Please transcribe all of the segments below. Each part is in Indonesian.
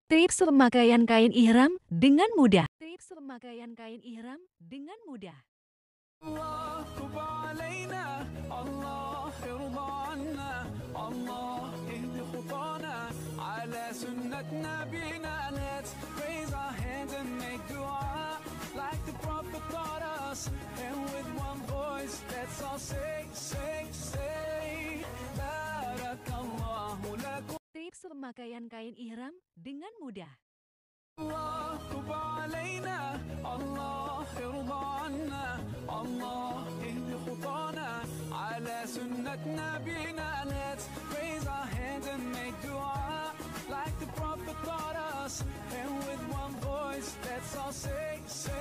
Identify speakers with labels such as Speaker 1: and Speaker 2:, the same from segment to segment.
Speaker 1: Tips pemakaian kain ihram dengan mudah. Tips pemakaian kain ihram dengan mudah.
Speaker 2: الله تب علينا الله يرضى عنا الله يهدي خطانا على سنة نبينا. Let's raise our hands and make dua like the prophet taught us, and with one voice let's all say barakallahu lakum.
Speaker 1: Tips pemakaian kain ihram dengan mudah.
Speaker 2: الله تب علينا الله يرضى عنا الله يهدي خطانا على سنة نبينا. Let's raise our hands and make dua like the prophet taught us, and with one voice let's all say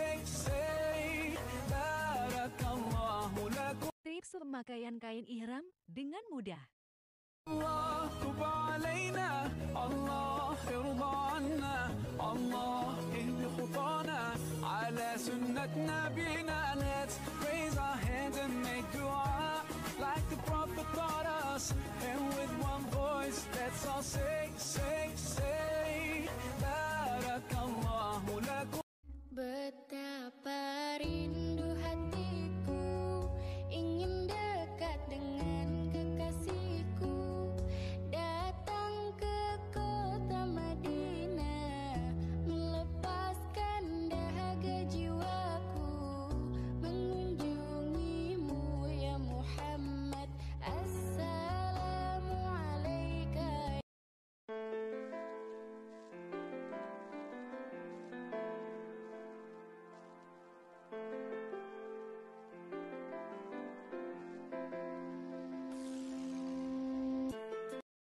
Speaker 2: barakallahu lakum.
Speaker 1: Tips pemakaian kain ihram dengan mudah.
Speaker 2: الله تب علينا الله يرضى